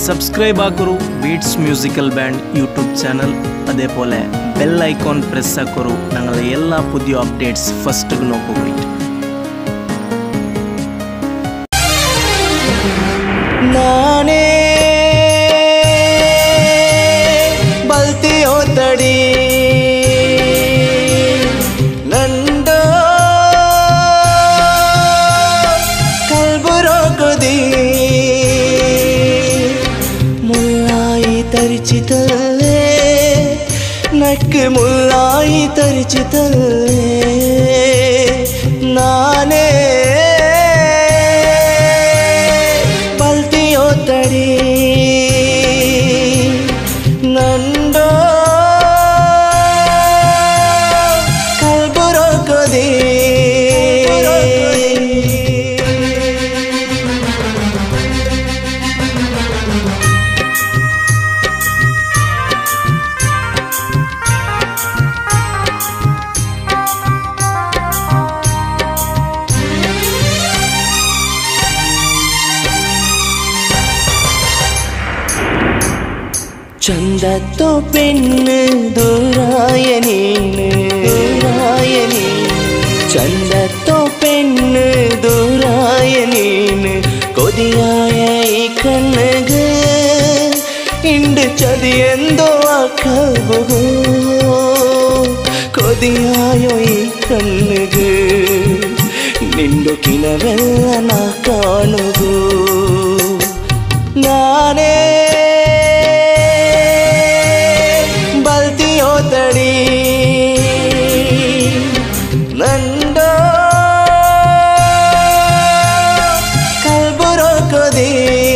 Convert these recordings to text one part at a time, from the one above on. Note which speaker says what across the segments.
Speaker 1: Subscribe ആക്കൂ Beats musical band YouTube channel. അതേപോലെ bell icon press ആക്കൂ. ഞങ്ങളുടെ എല്ലാ പുതിയ അപ്ഡേറ്റ്സ് ഫസ്റ്റ് നോക്കൂ.
Speaker 2: ನಾನೇ ಬಲ್ತಿಯೋ ತಡಿ ನಂಡ ಕಲ್ಬುರೋಕದಿ ಮುಲ್ಲಾಯಿ ತರಿಚಿತಲ್ಲೇ ನಕ್ಕೆ ಮುಲ್ಲಾಯಿ ತರಿಚಿತಲ್ಲೇ ನಾನೇ ತಡಿ ನಂಡೋ ಕಲ್ಬುರೋಕದಿ ചന്തത്തോ പെണ്ണ് ദൂരായ നീന് ചന്തത്തോ പെണ്ണ് ദൂരായ നീന് കൊതിയായ ഈ കണ്ണുക ഇണ്ട് ചതിയെന്തോ ആക്കബോ കൊതിയായോ ഈ കണ്ണുക നിണ്ടൊക്കിനവെല്ല ನಾ ಕಾಣುಗೋ ನಾನೇ ತಡಿ ನಂಡೋ ಕಲ್ಬುರೋಕದಿ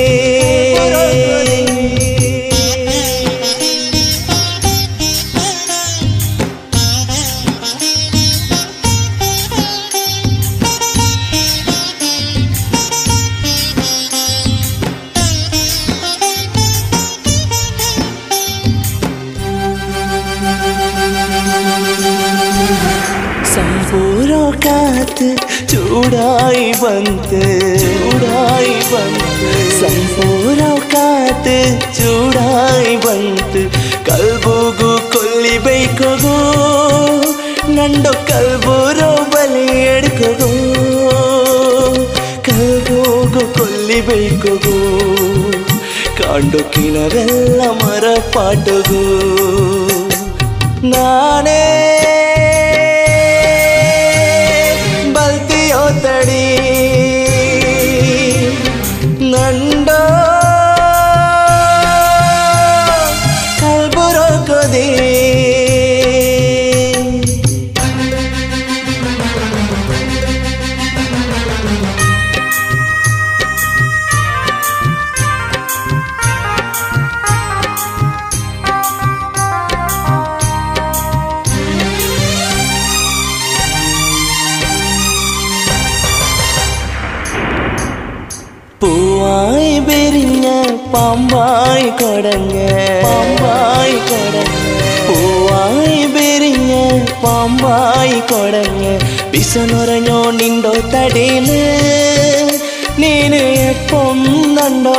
Speaker 2: ಸಂಪೂರ್ಣಕಾತ್ ಚೂಡಾಯಿ ಬಂತು ಸಂಪೂರ್ಣಕಾತ್ ಚೂಡಾಯಿ ಬಂತು ಕಲ್ಬುಗು ಕೊಲ್ಲಿಬೇಕೋ ನಂಡೋ ಕಲ್ಬುರೋ ಬಲಿ ಎಡ್ಕೋ ಕಲ್ಬುಗು ಕೊಲ್ಲಿಬೇಕೋ ಕಾಂಡೋಕಿನವೆಲ್ಲ ಮರ ಪಾಟಗೋ ನಾನೇ ತಡಿ ನಂಡೋ ಕಲ್ಬುರೋಕದಿ പൂവായി വിരിഞ്ഞ പാമ്പായി കൊടഞ്ഞ് പൂവായി വിരിഞ്ഞ പാമ്പായി കൊടഞ്ഞ് പിസനുറഞ്ഞോ നിണ്ടോ തടിയില് നീന് എപ്പം നണ്ടോ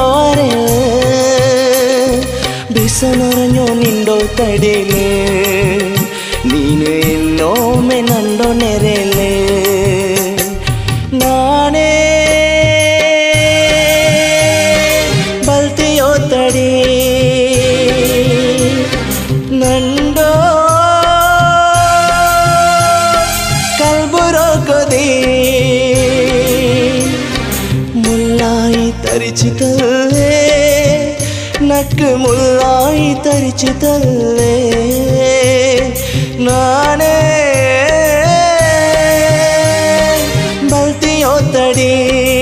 Speaker 2: പിസനുറഞ്ഞോ നിണ്ടോ തടിയില് നീന് എന്നോമെ നണ്ടോ നെരല് നാനേ ತಡಿ ನಂಡೋ ಕಲ್ಬುರೋಕದಿ ಮುಲ್ಲಾಯಿ ತರಿಚಿತಲ್ಲೇ ನಕ್ಕೆ ಮುಲ್ಲಾಯಿ ತರಿಚಿತಲ್ಲೇ ನಾನೇ ಬಲ್ತಿಯೋ ತಡಿ